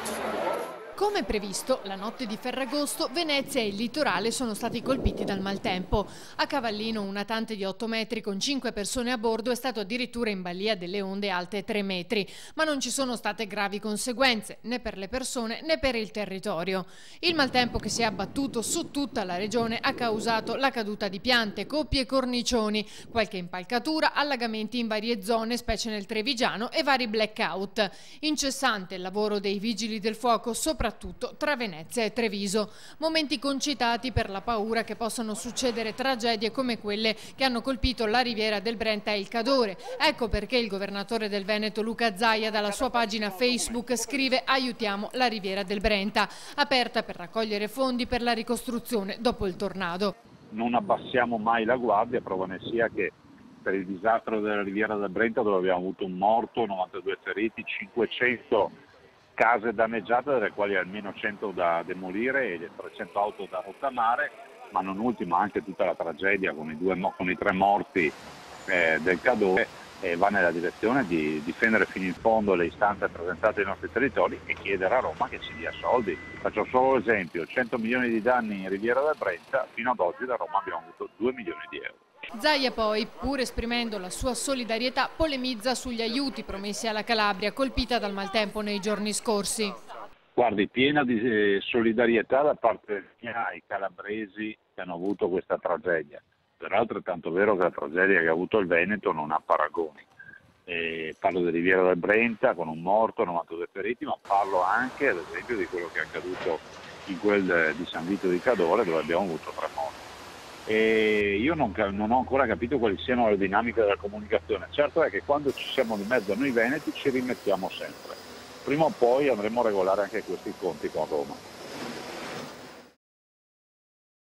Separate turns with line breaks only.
Come previsto, la notte di Ferragosto, Venezia e il litorale sono stati colpiti dal maltempo. A Cavallino un natante di 8 metri con 5 persone a bordo è stato addirittura in balia delle onde alte 3 metri, ma non ci sono state gravi conseguenze né per le persone né per il territorio. Il maltempo che si è abbattuto su tutta la regione ha causato la caduta di piante, coppi e cornicioni, qualche impalcatura, allagamenti in varie zone, specie nel Trevigiano, e vari blackout. Incessante il lavoro dei vigili del fuoco, soprattutto tra Venezia e Treviso. Momenti concitati per la paura che possano succedere tragedie come quelle che hanno colpito la Riviera del Brenta e il Cadore. Ecco perché il governatore del Veneto Luca Zaia dalla sua pagina Facebook scrive: aiutiamo la Riviera del Brenta, aperta per raccogliere fondi per la ricostruzione dopo il tornado.
Non abbassiamo mai la guardia, prova ne sia che per il disastro della Riviera del Brenta, dove abbiamo avuto un morto, 92 feriti, 500 case danneggiate, dalle quali almeno 100 da demolire e 300 auto da rottamare, ma non ultima anche tutta la tragedia con i 3 morti del Cadore, va nella direzione di difendere fino in fondo le istanze presentate ai nostri territori e chiedere a Roma che ci dia soldi. Faccio solo l'esempio: 100 milioni di danni in Riviera del Brenta, fino ad oggi da Roma abbiamo avuto 2 milioni di euro.
Zaia poi, pur esprimendo la sua solidarietà, polemizza sugli aiuti promessi alla Calabria, colpita dal maltempo nei giorni scorsi.
Guardi, piena di solidarietà da parte mia ai calabresi che hanno avuto questa tragedia. Peraltro è tanto vero che la tragedia che ha avuto il Veneto non ha paragoni. Parlo di Riviera del Brenta con un morto, 92 feriti, ma parlo anche ad esempio di quello che è accaduto in quel di San Vito di Cadore, dove abbiamo avuto 3 morti. E io non ho ancora capito quali siano le dinamiche della comunicazione. Certo è che quando ci siamo di mezzo noi veneti ci rimettiamo sempre. Prima o poi andremo a regolare anche questi conti con Roma.